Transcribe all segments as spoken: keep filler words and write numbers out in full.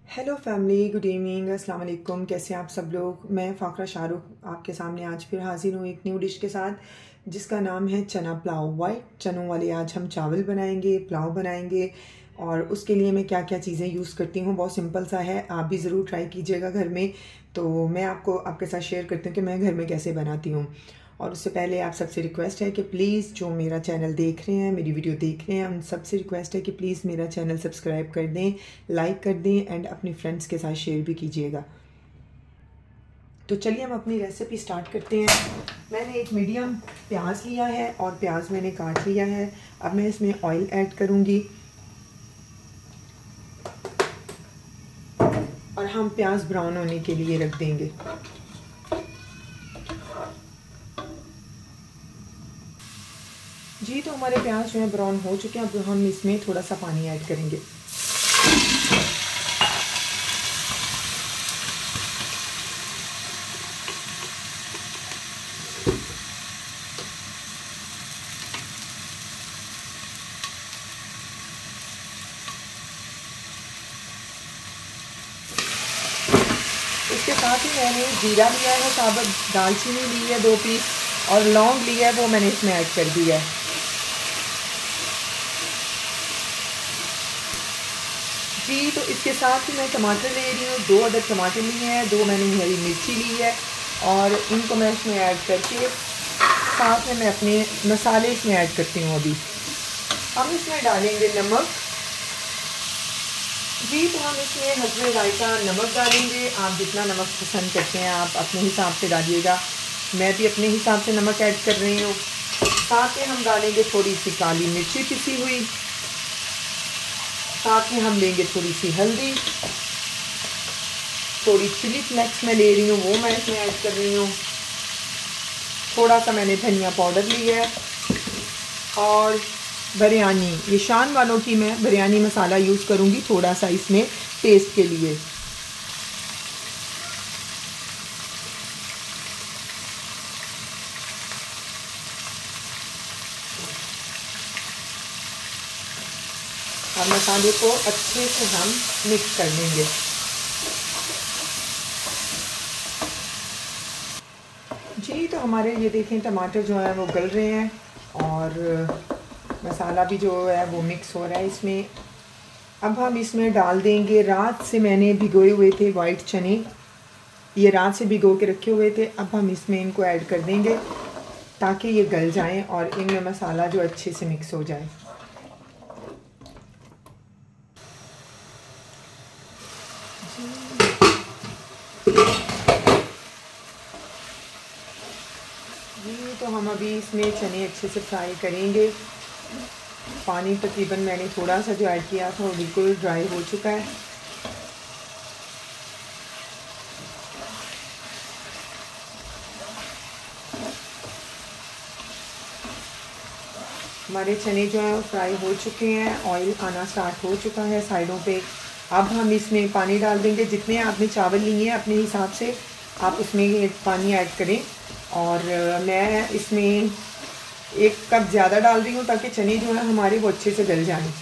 Hello family, good evening, अस्सलाम वालेकुम। कैसे हैं आप सब लोग। मैं फ़ाखरा शाहरुख आपके सामने आज फिर हाजिर हूँ एक न्यू डिश के साथ जिसका नाम है चना पुलाव। वाइट चनों वाले आज हम चावल बनाएंगे, पुलाव बनाएंगे। और उसके लिए मैं क्या क्या चीज़ें यूज़ करती हूँ बहुत सिंपल सा है, आप भी ज़रूर ट्राई कीजिएगा घर में। तो मैं आपको आपके साथ शेयर करती हूँ कि मैं घर में कैसे बनाती हूँ। और उससे पहले आप सबसे रिक्वेस्ट है कि प्लीज़ जो मेरा चैनल देख रहे हैं, मेरी वीडियो देख रहे हैं, उन सबसे रिक्वेस्ट है कि प्लीज़ मेरा चैनल सब्सक्राइब कर दें, लाइक कर दें एंड अपनी फ्रेंड्स के साथ शेयर भी कीजिएगा। तो चलिए हम अपनी रेसिपी स्टार्ट करते हैं। मैंने एक मीडियम प्याज लिया है और प्याज मैंने काट लिया है। अब मैं इसमें ऑयल ऐड करूँगी और हम प्याज ब्राउन होने के लिए रख देंगे। जी, तो हमारे प्याज जो है ब्राउन हो चुके हैं। अब हम इसमें थोड़ा सा पानी ऐड करेंगे। इसके साथ ही मैंने जीरा लिया है साबुत, दालचीनी ली है दो पीस और लौंग लिया है, वो मैंने इसमें ऐड कर दिया है। जी, तो इसके साथ ही मैं टमाटर ले रही हूँ, दो अदर टमाटर लिए हैं, दो मैंने हरी मिर्ची ली है और इनको मैं इसमें ऐड करके साथ में मैं अपने मसाले इसमें ऐड करती हूँ। अभी हम इसमें डालेंगे नमक। जी, तो हम इसमें हस्बे रायता नमक डालेंगे। आप जितना नमक पसंद करते हैं आप अपने हिसाब से डालिएगा। मैं भी अपने हिसाब से नमक ऐड कर रही हूँ। साथ में हम डालेंगे थोड़ी सी काली मिर्ची पिसी हुई, साथ में हम लेंगे थोड़ी सी हल्दी, थोड़ी चिली फ्लेक्स मैं ले रही हूँ, वो मैं इसमें ऐड कर रही हूँ। थोड़ा सा मैंने धनिया पाउडर लिया है और बिरयानी, ये शान वालों की मैं बिरयानी मसाला यूज़ करूँगी थोड़ा सा इसमें टेस्ट के लिए। और मसाले को अच्छे से हम मिक्स कर देंगे। जी, तो हमारे ये देखें टमाटर जो है वो गल रहे हैं और मसाला भी जो है वो मिक्स हो रहा है इसमें। अब हम इसमें डाल देंगे, रात से मैंने भिगोए हुए थे वाइट चने, ये रात से भिगो के रखे हुए थे। अब हम इसमें इनको ऐड कर देंगे ताकि ये गल जाएं और इनमें मसाला जो अच्छे से मिक्स हो जाए। जी, तो हम अभी इसमें चने अच्छे से फ्राई करेंगे। पानी तकरीबन मैंने थोड़ा सा जो ऐड किया था वो बिल्कुल ड्राई हो चुका है। हमारे चने जो हैं वो फ्राई हो चुके हैं, ऑयल आना स्टार्ट हो चुका है साइडों पे। अब हम इसमें पानी डाल देंगे। जितने आपने चावल लिए हैं अपने हिसाब से आप उसमें पानी ऐड करें। और मैं इसमें एक कप ज़्यादा डाल रही हूँ ताकि चने जो है हमारे वो अच्छे से गल जाएं।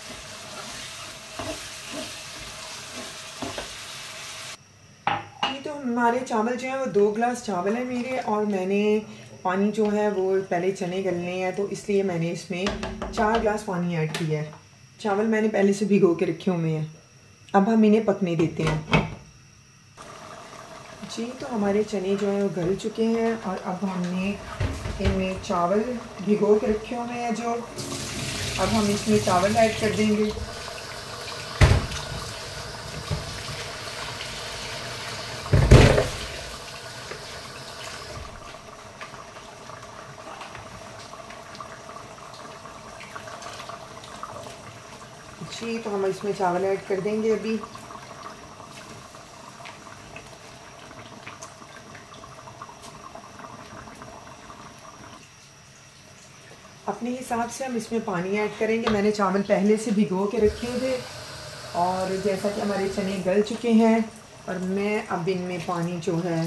ये तो हमारे चावल जो हैं वो दो गिलास चावल है मेरे, और मैंने पानी जो है वो पहले चने गलने हैं तो इसलिए मैंने इसमें चार गिलास पानी ऐड किया है। चावल मैंने पहले से भिगो के रखे हुए हैं। अब हम इन्हें पकने देते हैं। जी, तो हमारे चने जो हैं वो गल चुके हैं और अब हमने इनमें चावल भिगो के रखे हुए हैं जो, अब हम इसमें चावल ऐड कर देंगे। जी, तो हम इसमें चावल ऐड कर देंगे अभी। अपने हिसाब से हम इसमें पानी ऐड करेंगे। मैंने चावल पहले से भिगो के रखे हुए थे और जैसा कि हमारे चने गल चुके हैं और मैं अब इनमें पानी जो है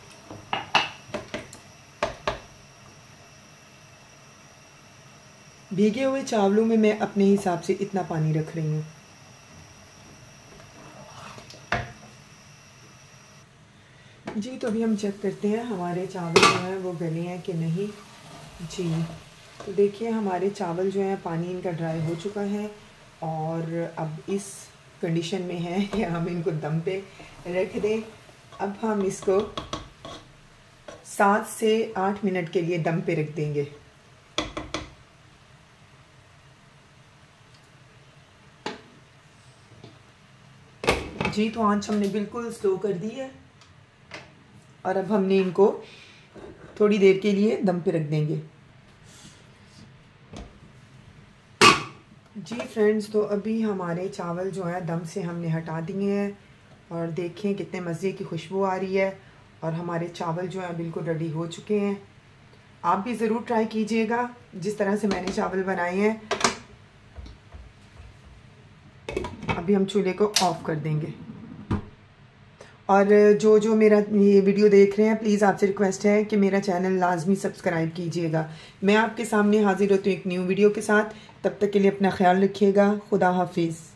भीगे हुए चावलों में मैं अपने हिसाब से इतना पानी रख रही हूँ। जी तो अभी हम चेक करते हैं हमारे चावल जो हैं वो गले हैं कि नहीं। जी तो देखिए हमारे चावल जो हैं पानी इनका ड्राई हो चुका है और अब इस कंडीशन में है कि हम इनको दम पे रख दें। अब हम इसको सात से आठ मिनट के लिए दम पे रख देंगे। जी तो आंच हमने बिल्कुल स्लो कर दी है और अब हमने इनको थोड़ी देर के लिए दम पे रख देंगे। जी फ्रेंड्स तो अभी हमारे चावल जो है दम से हमने हटा दिए हैं और देखें कितने मज़े की खुशबू आ रही है और हमारे चावल जो है बिल्कुल रेडी हो चुके हैं। आप भी ज़रूर ट्राई कीजिएगा जिस तरह से मैंने चावल बनाए हैं। अभी हम चूल्हे को ऑफ़ कर देंगे और जो जो मेरा ये वीडियो देख रहे हैं प्लीज़ आपसे रिक्वेस्ट है कि मेरा चैनल लाजमी सब्सक्राइब कीजिएगा। मैं आपके सामने हाजिर होती हूँ एक न्यू वीडियो के साथ। तब तक के लिए अपना ख्याल रखिएगा। खुदा हाफिज़।